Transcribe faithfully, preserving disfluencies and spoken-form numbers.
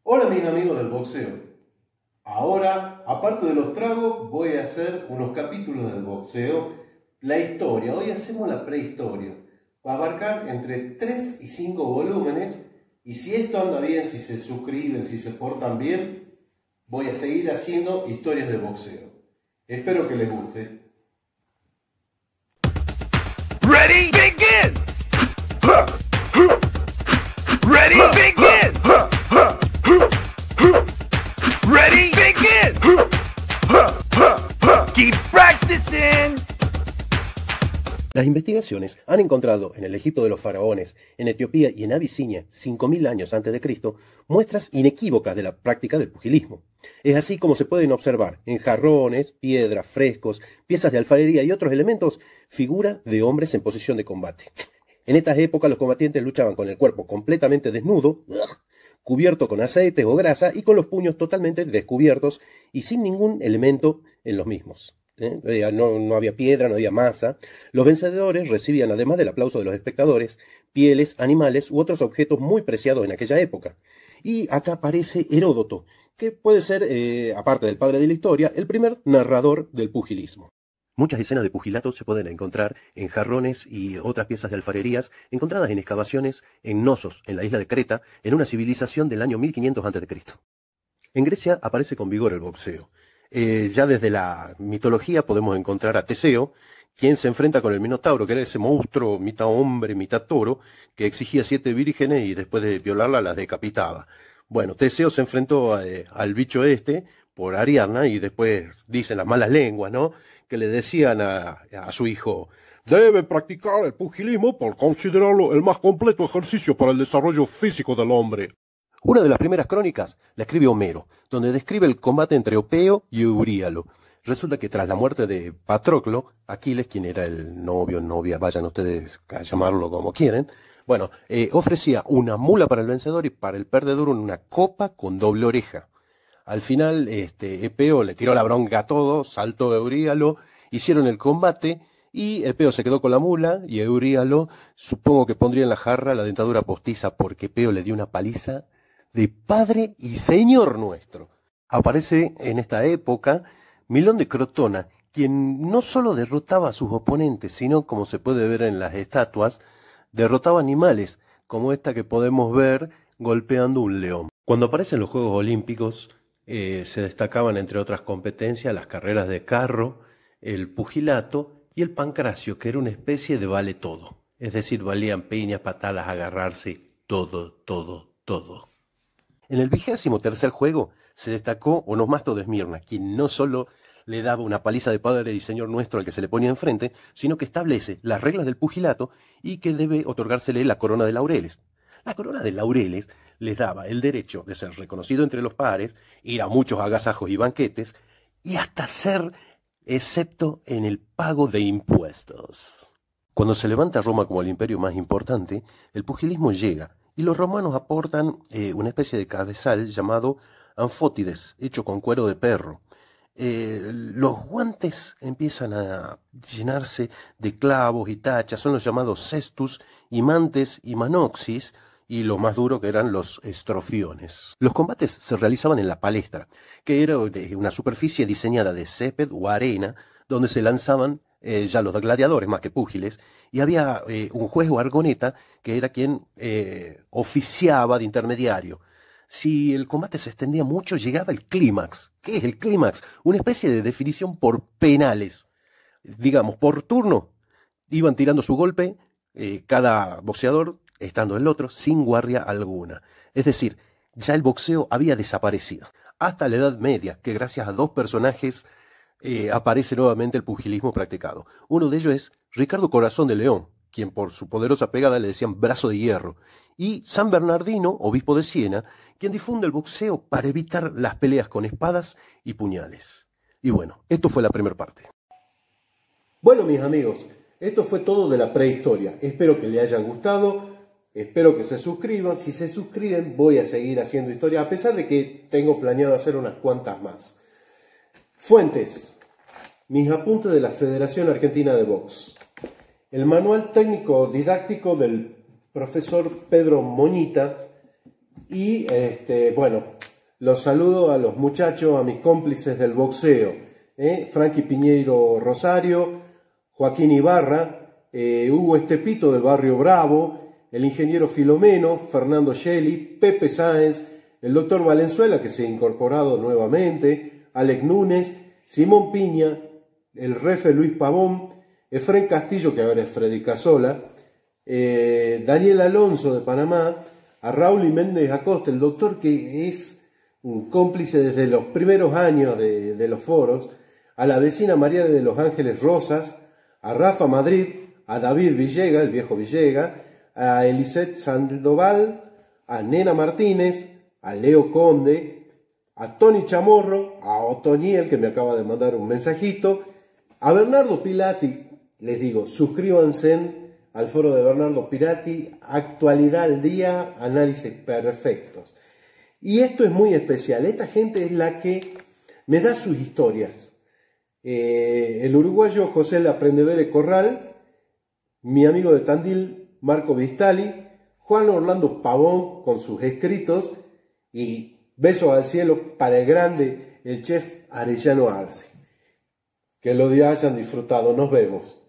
Hola mis amigos del boxeo. Ahora, aparte de los tragos, voy a hacer unos capítulos del boxeo, la historia. Hoy hacemos la prehistoria. Va a abarcar entre tres y cinco volúmenes. Y si esto anda bien, si se suscriben, si se portan bien, voy a seguir haciendo historias de boxeo. Espero que les guste. Ready, begin! Ready, begin! Ready, begin! Keep practicing! Las investigaciones han encontrado en el Egipto de los faraones, en Etiopía y en Abisinia, cinco mil años antes de Cristo, muestras inequívocas de la práctica del pugilismo. Es así como se pueden observar en jarrones, piedras, frescos, piezas de alfarería y otros elementos, figuras de hombres en posición de combate. En estas épocas los combatientes luchaban con el cuerpo completamente desnudo, cubierto con aceites o grasa y con los puños totalmente descubiertos y sin ningún elemento en los mismos. ¿Eh? No, no había piedra, no había masa. Los vencedores recibían, además del aplauso de los espectadores, pieles, animales u otros objetos muy preciados en aquella época. Y acá aparece Heródoto, que puede ser, eh, aparte del padre de la historia, el primer narrador del pugilismo. Muchas escenas de pugilato se pueden encontrar en jarrones y otras piezas de alfarerías encontradas en excavaciones en Knossos, en la isla de Creta, en una civilización del año mil quinientos antes de Cristo. En Grecia aparece con vigor el boxeo. Eh, ya desde la mitología podemos encontrar a Teseo, quien se enfrenta con el Minotauro, que era ese monstruo mitad hombre, mitad toro, que exigía siete vírgenes y después de violarla las decapitaba. Bueno, Teseo se enfrentó eh, al bicho este por Ariadna y después dicen las malas lenguas, ¿no?, que le decían a, a su hijo: debe practicar el pugilismo por considerarlo el más completo ejercicio para el desarrollo físico del hombre. Una de las primeras crónicas la escribe Homero, donde describe el combate entre Opeo y Euríalo. Resulta que tras la muerte de Patroclo, Aquiles, quien era el novio, novia, vayan ustedes a llamarlo como quieren, bueno, eh, ofrecía una mula para el vencedor y para el perdedor una copa con doble oreja. Al final, este, Epeo le tiró la bronca a todo, saltó Euríalo, hicieron el combate y Epeo se quedó con la mula y Euríalo supongo que pondría en la jarra la dentadura postiza porque Epeo le dio una paliza de Padre y Señor nuestro. Aparece en esta época Milón de Crotona, quien no solo derrotaba a sus oponentes, sino, como se puede ver en las estatuas, derrotaba animales, como esta que podemos ver golpeando un león. Cuando aparecen los Juegos Olímpicos, eh, se destacaban, entre otras competencias, las carreras de carro, el pugilato y el pancracio, que era una especie de vale todo. Es decir, valían piñas, patadas, agarrarse, todo, todo, todo. En el vigésimo tercer juego se destacó Onomasto de Esmirna, quien no solo le daba una paliza de Padre y Señor nuestro al que se le ponía enfrente, sino que establece las reglas del pugilato y que debe otorgársele la corona de laureles. La corona de laureles les daba el derecho de ser reconocido entre los pares, ir a muchos agasajos y banquetes, y hasta ser excepto en el pago de impuestos. Cuando se levanta Roma como el imperio más importante, el pugilismo llega, y los romanos aportan eh, una especie de cabezal llamado anfótides, hecho con cuero de perro. Eh, los guantes empiezan a llenarse de clavos y tachas, son los llamados cestus, imantes y manoxis, y lo más duro que eran los estrofiones. Los combates se realizaban en la palestra, que era una superficie diseñada de césped o arena, donde se lanzaban eh, ya los gladiadores más que púgiles, y había eh, un juez o argoneta que era quien eh, oficiaba de intermediario. Si el combate se extendía mucho, llegaba el clímax. ¿Qué es el clímax? Una especie de definición por penales. Digamos, por turno, iban tirando su golpe, eh, cada boxeador estando el otro, sin guardia alguna. Es decir, ya el boxeo había desaparecido. Hasta la Edad Media, que gracias a dos personajes eh, aparece nuevamente el pugilismo practicado. Uno de ellos es Ricardo Corazón de León, quien por su poderosa pegada le decían brazo de hierro, y San Bernardino, obispo de Siena, quien difunde el boxeo para evitar las peleas con espadas y puñales. Y bueno, esto fue la primera parte. Bueno, mis amigos, esto fue todo de la prehistoria. Espero que les hayan gustado. Espero que se suscriban. Si se suscriben, voy a seguir haciendo historia, a pesar de que tengo planeado hacer unas cuantas más. Fuentes. Mis apuntes de la Federación Argentina de Box. El manual técnico didáctico del profesor Pedro Moñita. Y, este, bueno, Los saludo a los muchachos, a mis cómplices del boxeo. ¿eh? Frankie Piñeiro Rosario, Joaquín Ibarra, eh, Hugo Estepito del barrio Bravo, el ingeniero Filomeno, Fernando Shelley, Pepe Sáenz, el doctor Valenzuela, que se ha incorporado nuevamente, Alex Núñez, Simón Piña, el refe Luis Pavón, Efrén Castillo, que ahora es Freddy Casola, eh, Daniel Alonso de Panamá, a Raúl y Méndez Acosta, el doctor que es un cómplice desde los primeros años de, de los foros, a la vecina María de los Ángeles Rosas, a Rafa Madrid, a David Villega, el viejo Villega, a Elisette Sandoval, a Nena Martínez, a Leo Conde, a Tony Chamorro, a Otoniel, que me acaba de mandar un mensajito, a Bernardo Pilati. Les digo, suscríbanse al foro de Bernardo Pilati, actualidad al día, análisis perfectos. Y esto es muy especial, esta gente es la que me da sus historias. Eh, el uruguayo José Aprendevere Corral, mi amigo de Tandil, Marco Vistali, Juan Orlando Pavón con sus escritos, y besos al cielo para el grande, el chef Arellano Arce. Que lo hayan disfrutado, nos vemos.